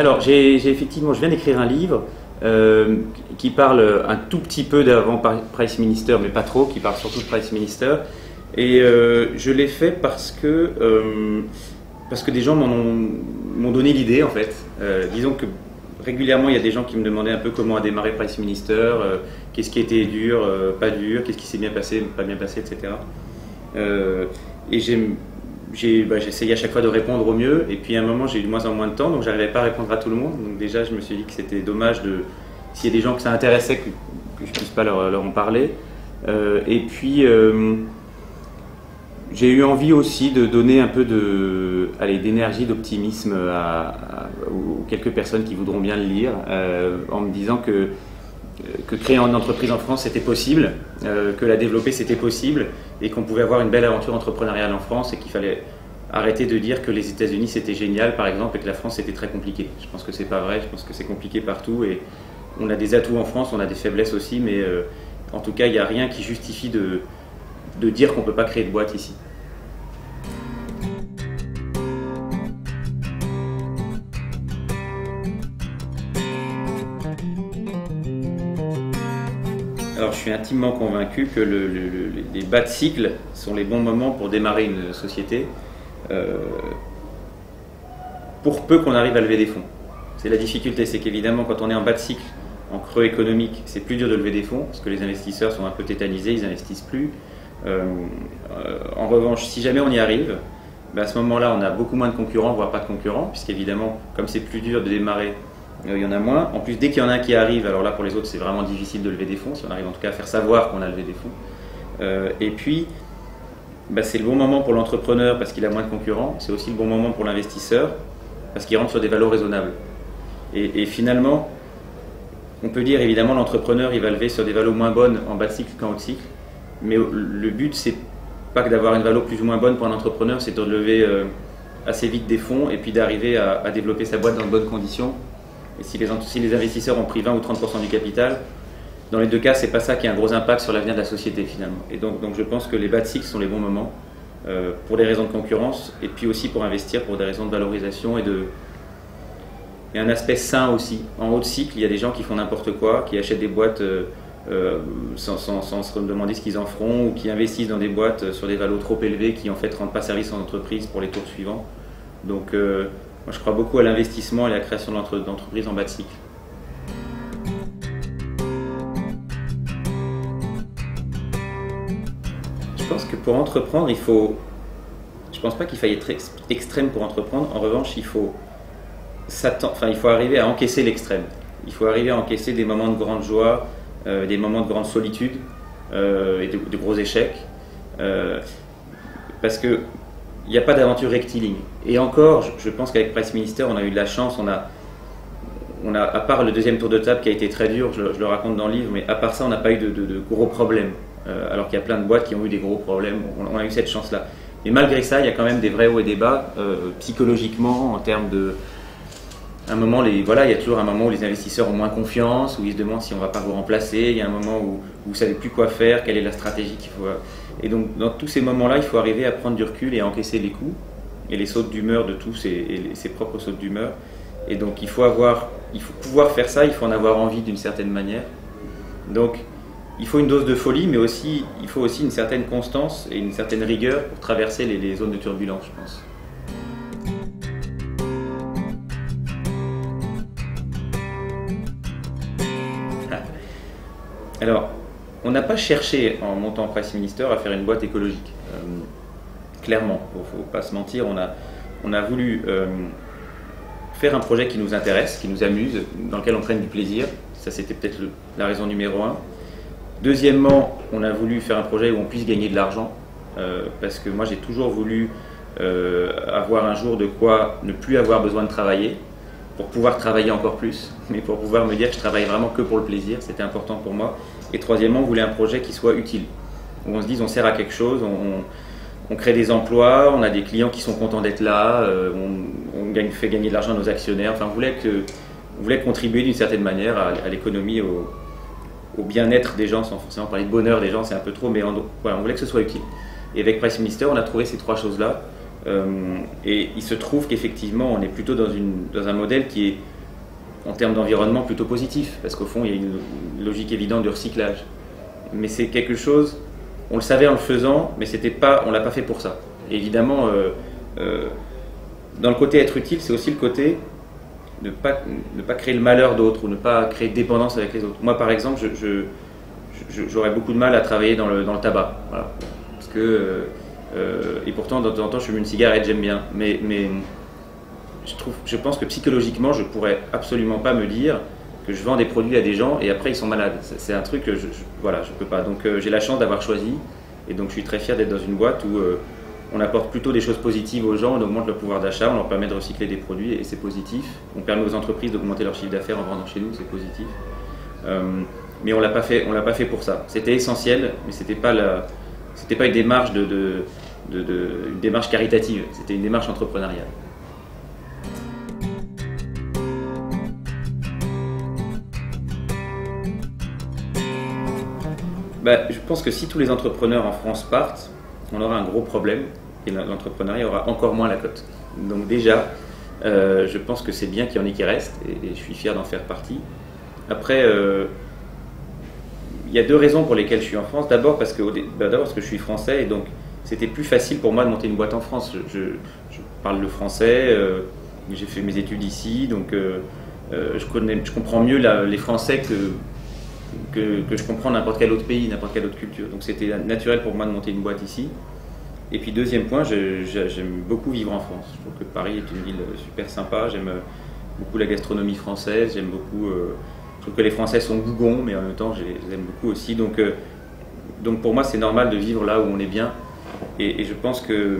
Alors, effectivement, je viens d'écrire un livre qui parle un tout petit peu d'avant Price Minister, mais pas trop, qui parle surtout de Price Minister. Et je l'ai fait parce que des gens m'ont donné l'idée, en fait. Disons que régulièrement, il y a des gens qui me demandaient un peu comment a démarré Price Minister, qu'est-ce qui était dur, pas dur, qu'est-ce qui s'est bien passé, pas bien passé, etc. Et j'essayais à chaque fois de répondre au mieux, et puis à un moment j'ai eu de moins en moins de temps, donc j'arrivais pas à répondre à tout le monde. Donc déjà je me suis dit que c'était dommage s'il y a des gens que ça intéressait, que je puisse pas leur en parler. Et puis j'ai eu envie aussi de donner un peu d'énergie, d'optimisme aux quelques personnes qui voudront bien le lire, en me disant que créer une entreprise en France c'était possible, que la développer c'était possible, et qu'on pouvait avoir une belle aventure entrepreneuriale en France, et qu'il fallait arrêter de dire que les États-Unis c'était génial par exemple et que la France c'était très compliqué. Je pense que c'est pas vrai, je pense que c'est compliqué partout, et on a des atouts en France, on a des faiblesses aussi, mais en tout cas il n'y a rien qui justifie de dire qu'on ne peut pas créer de boîte ici. Alors, je suis intimement convaincu que les bas de cycle sont les bons moments pour démarrer une société, pour peu qu'on arrive à lever des fonds. C'est la difficulté, c'est qu'évidemment quand on est en bas de cycle, en creux économique, c'est plus dur de lever des fonds, parce que les investisseurs sont un peu tétanisés, ils n'investissent plus. En revanche, si jamais on y arrive, à ce moment-là, on a beaucoup moins de concurrents, voire pas de concurrents, puisqu'évidemment, comme c'est plus dur de démarrer, il y en a moins. En plus, dès qu'il y en a un qui arrive, alors là pour les autres c'est vraiment difficile de lever des fonds, si on arrive en tout cas à faire savoir qu'on a levé des fonds. Et puis, c'est le bon moment pour l'entrepreneur parce qu'il a moins de concurrents, c'est aussi le bon moment pour l'investisseur parce qu'il rentre sur des valeurs raisonnables. Et finalement, on peut dire évidemment l'entrepreneur il va lever sur des valeurs moins bonnes en bas de cycle qu'en haut de cycle, mais le but c'est pas que d'avoir une valeur plus ou moins bonne pour un entrepreneur, c'est de lever assez vite des fonds et puis d'arriver à développer sa boîte dans de bonnes conditions. Et si les investisseurs ont pris 20 ou 30% du capital, dans les deux cas, c'est pas ça qui a un gros impact sur l'avenir de la société finalement. Et donc je pense que les bas de cycle sont les bons moments pour des raisons de concurrence et puis aussi pour investir pour des raisons de valorisation et un aspect sain aussi. En haut de cycle, il y a des gens qui font n'importe quoi, qui achètent des boîtes sans se demander ce qu'ils en feront, ou qui investissent dans des boîtes sur des valos trop élevés qui en fait rendent pas service en entreprise pour les tours suivants. Donc moi, je crois beaucoup à l'investissement et à la création d'entreprises en bas de cycle. Je pense que pour entreprendre, je pense pas qu'il faille être extrême pour entreprendre. En revanche, il faut arriver à encaisser l'extrême. Il faut arriver à encaisser des moments de grande joie, des moments de grande solitude et de gros échecs. Parce que il n'y a pas d'aventure rectiligne. Et encore, je pense qu'avec Price Minister, on a eu de la chance. On a, à part le deuxième tour de table qui a été très dur, je le raconte dans le livre, mais à part ça, on n'a pas eu de gros problèmes. Alors qu'il y a plein de boîtes qui ont eu des gros problèmes. On a eu cette chance-là. Mais malgré ça, il y a quand même des vrais hauts et des bas, psychologiquement, en termes de... il y a toujours un moment où les investisseurs ont moins confiance, où ils se demandent si on ne va pas vous remplacer. Il y a un moment où vous ne savez plus quoi faire, quelle est la stratégie qu'il faut... Et donc, dans tous ces moments-là, il faut arriver à prendre du recul et à encaisser les coups et les sautes d'humeur de tous et ses propres sautes d'humeur. Et donc, il faut pouvoir faire ça, il faut en avoir envie d'une certaine manière. Donc, il faut une dose de folie, mais aussi, il faut aussi une certaine constance et une certaine rigueur pour traverser les zones de turbulence, je pense. Alors, on n'a pas cherché, en montant Price Minister, à faire une boîte écologique. Clairement, il ne faut pas se mentir, on a voulu faire un projet qui nous intéresse, qui nous amuse, dans lequel on prenne du plaisir. Ça, c'était peut-être la raison numéro 1. Deuxièmement, on a voulu faire un projet où on puisse gagner de l'argent, parce que moi, j'ai toujours voulu avoir un jour de quoi ne plus avoir besoin de travailler, pour pouvoir travailler encore plus, mais pour pouvoir me dire que je travaille vraiment que pour le plaisir, c'était important pour moi. Et troisièmement, on voulait un projet qui soit utile, où on se dise on sert à quelque chose, on crée des emplois, on a des clients qui sont contents d'être là, on fait gagner de l'argent à nos actionnaires. Enfin, on voulait contribuer d'une certaine manière à l'économie, au bien-être des gens, sans forcément parler de bonheur des gens, c'est un peu trop, mais on voulait que ce soit utile. Et avec Price Minister, on a trouvé ces trois choses-là. Et il se trouve qu'effectivement, on est plutôt dans un modèle qui est, en termes d'environnement, plutôt positif, parce qu'au fond, il y a une logique évidente de recyclage. Mais c'est quelque chose, on le savait en le faisant, mais on ne l'a pas fait pour ça. Et évidemment, dans le côté être utile, c'est aussi le côté de ne pas créer le malheur d'autres ou ne pas créer de dépendance avec les autres. Moi, par exemple, j'aurais beaucoup de mal à travailler dans le tabac. Voilà. Parce que, et pourtant, de temps en temps, je fume une cigarette, j'aime bien. Mais je pense que psychologiquement, je ne pourrais absolument pas me dire que je vends des produits à des gens et après ils sont malades. C'est un truc que voilà, je peux pas. Donc j'ai la chance d'avoir choisi et donc je suis très fier d'être dans une boîte où on apporte plutôt des choses positives aux gens, on augmente leur pouvoir d'achat, on leur permet de recycler des produits et c'est positif. On permet aux entreprises d'augmenter leur chiffre d'affaires en vendant chez nous, c'est positif. Mais on l'a pas fait pour ça. C'était essentiel, mais c'était pas une démarche une démarche caritative, c'était une démarche entrepreneuriale. Je pense que si tous les entrepreneurs en France partent, on aura un gros problème et l'entrepreneuriat aura encore moins la cote. Donc déjà, je pense que c'est bien qu'il y en ait qui restent et je suis fier d'en faire partie. Après, il y a deux raisons pour lesquelles je suis en France. D'abord parce que je suis français et donc c'était plus facile pour moi de monter une boîte en France. Je parle le français, j'ai fait mes études ici, donc je comprends mieux les Français que je comprends n'importe quel autre pays, n'importe quelle autre culture. Donc c'était naturel pour moi de monter une boîte ici. Et puis deuxième point, j'aime beaucoup vivre en France. Je trouve que Paris est une ville super sympa, j'aime beaucoup la gastronomie française, j'aime beaucoup... je trouve que les Français sont gougons, mais en même temps je les aime beaucoup aussi. Donc pour moi c'est normal de vivre là où on est bien. Et je pense que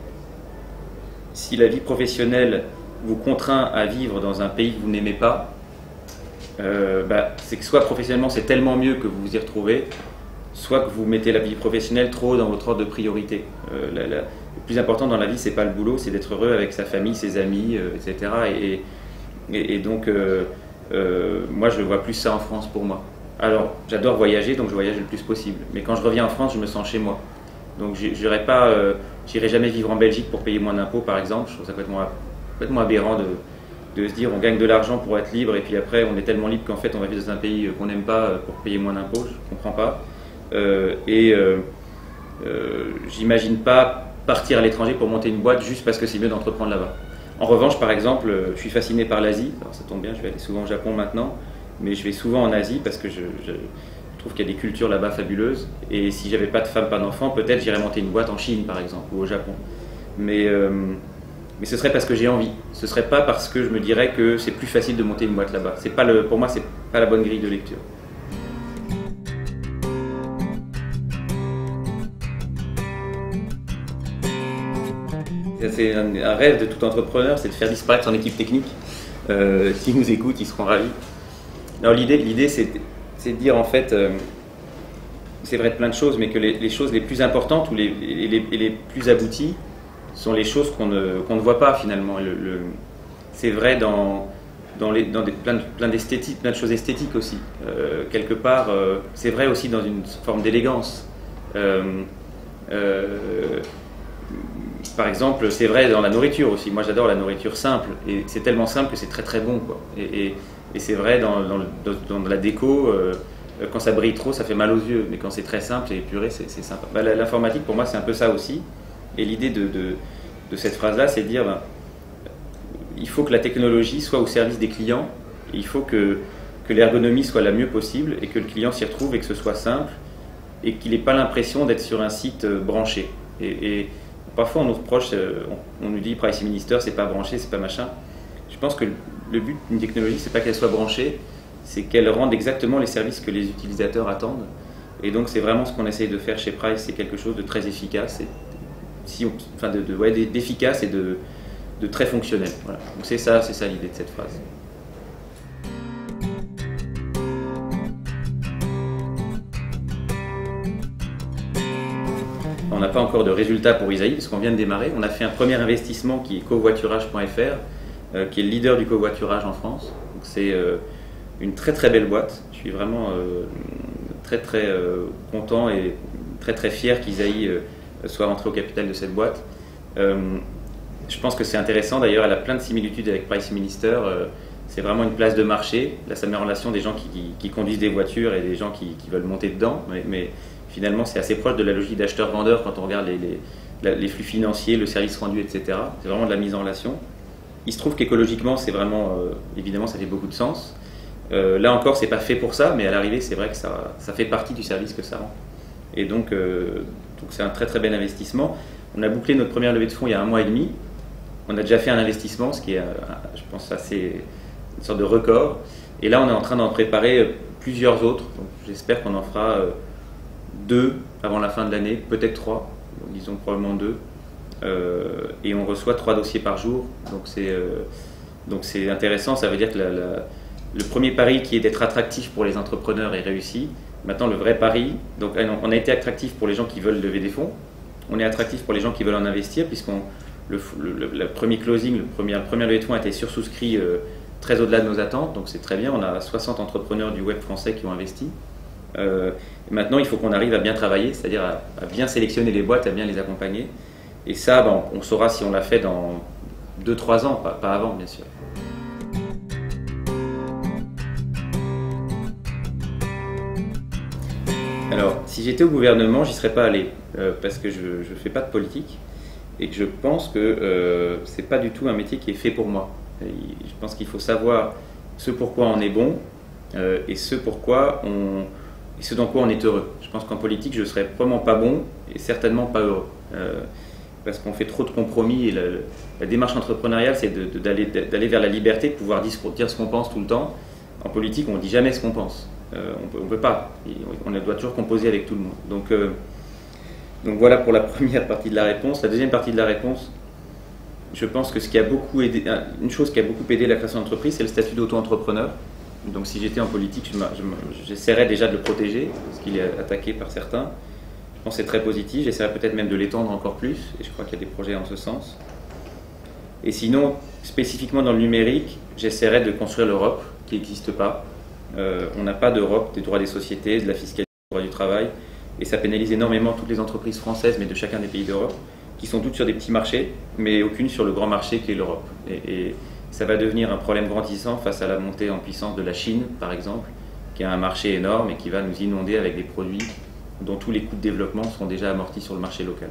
si la vie professionnelle vous contraint à vivre dans un pays que vous n'aimez pas, c'est que soit professionnellement c'est tellement mieux que vous vous y retrouvez, soit que vous mettez la vie professionnelle trop haut dans votre ordre de priorité. Le plus important dans la vie, c'est pas le boulot, c'est d'être heureux avec sa famille, ses amis, etc. Et donc, moi, je vois plus ça en France pour moi. Alors, j'adore voyager, donc je voyage le plus possible. Mais quand je reviens en France, je me sens chez moi. Donc, j'irai jamais vivre en Belgique pour payer moins d'impôts, par exemple. Je trouve ça complètement aberrant de se dire on gagne de l'argent pour être libre et puis après on est tellement libre qu'en fait on va vivre dans un pays qu'on n'aime pas pour payer moins d'impôts. Je comprends pas. J'imagine pas partir à l'étranger pour monter une boîte juste parce que c'est mieux d'entreprendre là-bas. En revanche, par exemple, je suis fasciné par l'Asie. Alors ça tombe bien, je vais aller souvent au Japon maintenant, mais je vais souvent en Asie parce que je trouve qu'il y a des cultures là-bas fabuleuses. Et si j'avais pas de femme, pas d'enfant, peut-être j'irais monter une boîte en Chine, par exemple, ou au Japon. Mais ce serait parce que j'ai envie. Ce serait pas parce que je me dirais que c'est plus facile de monter une boîte là-bas. Pour moi, c'est pas la bonne grille de lecture. C'est un rêve de tout entrepreneur, c'est de faire disparaître son équipe technique. S'ils nous écoutent, ils seront ravis. Alors l'idée c'est de dire en fait, c'est vrai de plein de choses, mais que les choses les plus importantes ou les plus abouties sont les choses qu'on ne voit pas finalement. C'est vrai dans plein d'esthétique, plein de choses esthétiques aussi. Quelque part, c'est vrai aussi dans une forme d'élégance. Par exemple, c'est vrai dans la nourriture aussi. Moi, j'adore la nourriture simple. Et c'est tellement simple que c'est très très bon, quoi. Et c'est vrai dans la déco. Quand ça brille trop, ça fait mal aux yeux. Mais quand c'est très simple et épuré, c'est sympa. L'informatique, pour moi, c'est un peu ça aussi. Et l'idée de cette phrase-là, c'est de dire il faut que la technologie soit au service des clients. Et il faut que l'ergonomie soit la mieux possible et que le client s'y retrouve et que ce soit simple et qu'il n'ait pas l'impression d'être sur un site branché. Et parfois, on nous reproche, on nous dit Privacy Minister, c'est pas branché, c'est pas machin. Je pense que le but d'une technologie, c'est pas qu'elle soit branchée, c'est qu'elle rende exactement les services que les utilisateurs attendent. Et donc, c'est vraiment ce qu'on essaye de faire chez Price, c'est quelque chose de très efficace, d'efficace et de très fonctionnel. Voilà. Donc, c'est ça l'idée de cette phrase. On n'a pas encore de résultats pour Isaïe parce qu'on vient de démarrer. On a fait un premier investissement qui est covoiturage.fr, qui est le leader du covoiturage en France. C'est une très très belle boîte. Je suis vraiment très très content et très très fier qu'Isaïe soit rentré au capital de cette boîte. Je pense que c'est intéressant, d'ailleurs elle a plein de similitudes avec Price Minister. C'est vraiment une place de marché. Là, ça met en relation des gens qui conduisent des voitures et des gens qui veulent monter dedans. Mais finalement, c'est assez proche de la logique d'acheteur-vendeur quand on regarde les flux financiers, le service rendu, etc. C'est vraiment de la mise en relation. Il se trouve qu'écologiquement, c'est vraiment, évidemment, ça fait beaucoup de sens. Là encore, c'est pas fait pour ça, mais à l'arrivée, c'est vrai que ça fait partie du service que ça rend. Et donc c'est un très très bel investissement. On a bouclé notre première levée de fonds il y a 1 mois et demi. On a déjà fait un investissement, ce qui est, je pense, assez une sorte de record. Et là, on est en train d'en préparer plusieurs autres. Donc, j'espère qu'on en fera 2 avant la fin de l'année, peut-être 3, disons probablement 2. Et on reçoit 3 dossiers par jour. Donc c'est intéressant. Ça veut dire que le premier pari qui est d'être attractif pour les entrepreneurs est réussi. Maintenant, le vrai pari, donc on a été attractif pour les gens qui veulent lever des fonds. On est attractif pour les gens qui veulent en investir, puisqu'on le premier closing, la première levée de fonds a été sursouscrit très au-delà de nos attentes, donc c'est très bien. On a 60 entrepreneurs du web français qui ont investi. Maintenant, il faut qu'on arrive à bien travailler, c'est-à-dire à bien sélectionner les boîtes, à bien les accompagner. Et ça, on saura si on l'a fait dans 2-3 ans, pas avant, bien sûr. Alors, si j'étais au gouvernement, j'y serais pas allé, parce que je ne fais pas de politique. Et que je pense que ce n'est pas du tout un métier qui est fait pour moi. Et je pense qu'il faut savoir ce pourquoi on est bon et ce dans quoi on est heureux. Je pense qu'en politique, je ne serais vraiment pas bon et certainement pas heureux. Parce qu'on fait trop de compromis et la démarche entrepreneuriale, c'est d'aller vers la liberté, de pouvoir dire ce qu'on pense tout le temps. En politique, on ne dit jamais ce qu'on pense. On ne peut pas. On doit toujours composer avec tout le monde. Donc voilà pour la première partie de la réponse. La deuxième partie de la réponse, je pense que une chose qui a beaucoup aidé la création d'entreprise, c'est le statut d'auto-entrepreneur. Donc si j'étais en politique, j'essaierais déjà de le protéger, parce qu'il est attaqué par certains. Je pense que c'est très positif, j'essaierais peut-être même de l'étendre encore plus, et je crois qu'il y a des projets en ce sens. Et sinon, spécifiquement dans le numérique, j'essaierais de construire l'Europe, qui n'existe pas. On n'a pas d'Europe des droits des sociétés, de la fiscalité, du droit du travail. Et ça pénalise énormément toutes les entreprises françaises, mais de chacun des pays d'Europe, qui sont toutes sur des petits marchés, mais aucune sur le grand marché qui est l'Europe. Et ça va devenir un problème grandissant face à la montée en puissance de la Chine, par exemple, qui a un marché énorme et qui va nous inonder avec des produits dont tous les coûts de développement seront déjà amortis sur le marché local.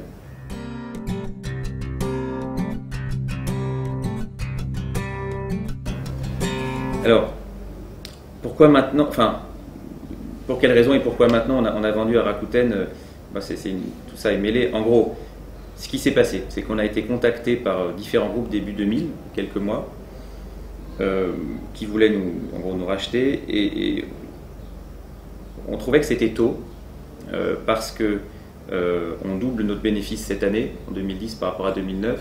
Alors, pourquoi maintenant, pour quelles raisons et pourquoi maintenant on a vendu à Rakuten, tout ça est mêlé. En gros, ce qui s'est passé, c'est qu'on a été contacté par différents groupes début 2000, quelques mois, qui voulaient nous racheter, et on trouvait que c'était tôt, parce que on double notre bénéfice cette année, en 2010 par rapport à 2009.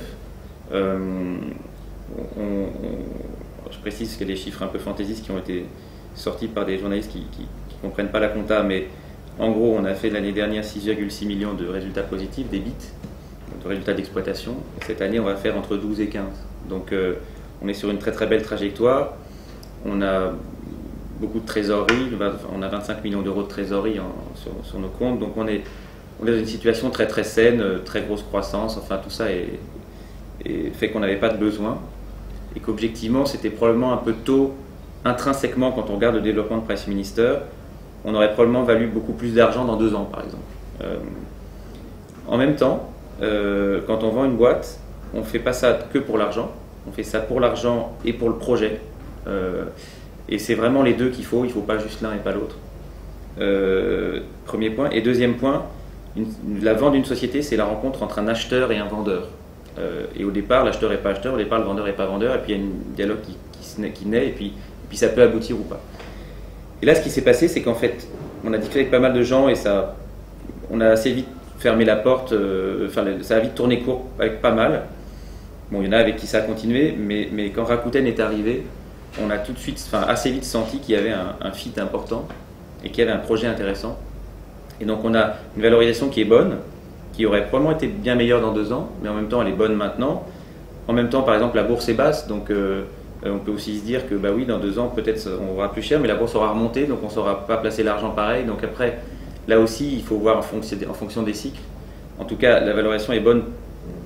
Je précise qu'il y a des chiffres un peu fantaisistes qui ont été sortis par des journalistes qui ne comprennent pas la compta, mais en gros, on a fait l'année dernière 6,6 millions de résultats positifs, d'EBIT, de résultats d'exploitation. Cette année, on va faire entre 12 et 15. Donc, on est sur une très très belle trajectoire. On a beaucoup de trésorerie, on a 25 millions d'euros de trésorerie sur nos comptes. Donc, on est dans une situation très très saine, très grosse croissance. Enfin, tout ça fait qu'on n'avait pas de besoin. Et qu'objectivement, c'était probablement un peu tôt, intrinsèquement, quand on regarde le développement de Price Minister, on aurait probablement valu beaucoup plus d'argent dans 2 ans, par exemple. En même temps, quand on vend une boîte, on ne fait pas ça que pour l'argent, on fait ça pour l'argent et pour le projet. Et c'est vraiment les deux qu'il faut, il ne faut pas juste l'un et pas l'autre. Premier point. Et deuxième point, la vente d'une société, c'est la rencontre entre un acheteur et un vendeur. Et au départ, l'acheteur n'est pas acheteur, au départ, le vendeur n'est pas vendeur, et puis il y a un dialogue qui naît, et puis ça peut aboutir ou pas. Et là, ce qui s'est passé, c'est qu'en fait, on a discuté avec pas mal de gens, et on a assez vite fermé la porte, ça a vite tourné court avec pas mal. Bon, il y en a avec qui ça a continué, mais quand Rakuten est arrivé, on a tout de suite, assez vite senti qu'il y avait un fit important, et qu'il y avait un projet intéressant. Et donc on a une valorisation qui est bonne, qui aurait probablement été bien meilleure dans 2 ans, mais en même temps elle est bonne maintenant. En même temps, par exemple, la bourse est basse, donc on peut aussi se dire que bah oui, dans 2 ans peut-être on aura plus cher, mais la bourse aura remonté, donc on ne saura pas placer l'argent pareil. Donc après, là aussi, il faut voir en fonction des cycles. En tout cas, la valorisation est bonne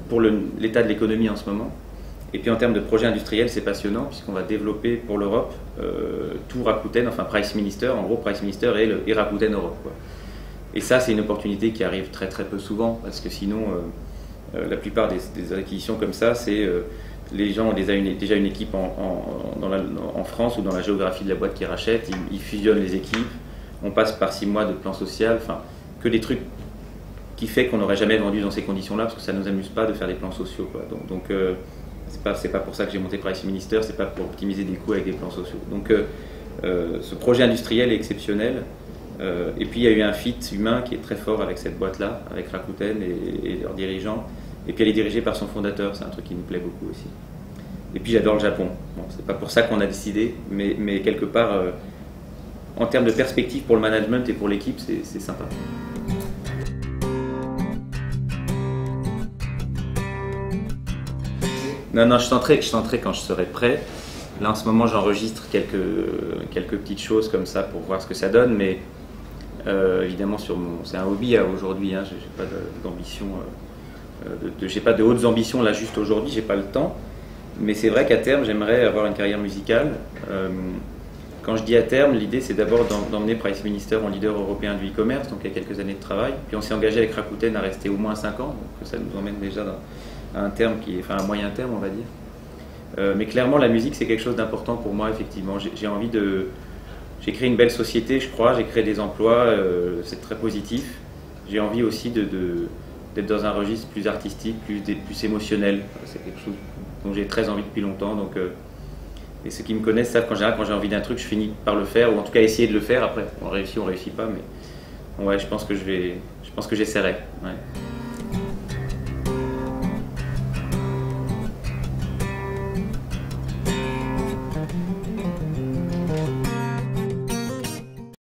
pour l'état de l'économie en ce moment. Et puis en termes de projet industriel, c'est passionnant puisqu'on va développer pour l'Europe tout Rakuten, enfin Price Minister, en gros Price Minister et Rakuten Europe, quoi. Et ça, c'est une opportunité qui arrive très très peu souvent parce que sinon, la plupart des acquisitions comme ça, c'est les gens ont déjà une équipe en France ou dans la géographie de la boîte qui rachète, ils fusionnent les équipes, on passe par 6 mois de plan social, enfin que des trucs qui fait qu'on n'aurait jamais vendu dans ces conditions-là parce que ça ne nous amuse pas de faire des plans sociaux, quoi. Donc c'est pas pour ça que j'ai monté Price Minister, c'est pas pour optimiser des coûts avec des plans sociaux. Donc ce projet industriel est exceptionnel. Et puis il y a eu un fit humain qui est très fort avec cette boîte-là, avec Rakuten et leurs dirigeants. Et puis elle est dirigée par son fondateur, c'est un truc qui nous plaît beaucoup aussi. Et puis j'adore le Japon. Bon, c'est pas pour ça qu'on a décidé, mais quelque part, en termes de perspective pour le management et pour l'équipe, c'est sympa. Non, je tenterai quand je serai prêt. Là, en ce moment, j'enregistre quelques petites choses comme ça pour voir ce que ça donne, mais évidemment, c'est un hobby aujourd'hui. Hein, j'ai pas d'ambition, j'ai pas de hautes ambitions là juste aujourd'hui. J'ai pas le temps, mais c'est vrai qu'à terme, j'aimerais avoir une carrière musicale. Quand je dis à terme, l'idée c'est d'abord d'emmener Price Minister en leader européen du e-commerce, donc il y a quelques années de travail. Puis on s'est engagé avec Rakuten à rester au moins 5 ans, donc ça nous emmène déjà à un terme un moyen terme, on va dire. Mais clairement, la musique, c'est quelque chose d'important pour moi, effectivement. J'ai créé une belle société, je crois, j'ai créé des emplois, c'est très positif. J'ai envie aussi d'être dans un registre plus artistique, plus émotionnel. C'est quelque chose dont j'ai très envie depuis longtemps. Donc, et ceux qui me connaissent savent qu'en général, quand j'ai envie d'un truc, je finis par le faire, ou en tout cas essayer de le faire. Après, on réussit pas, mais ouais, je pense que j'essaierai. Ouais.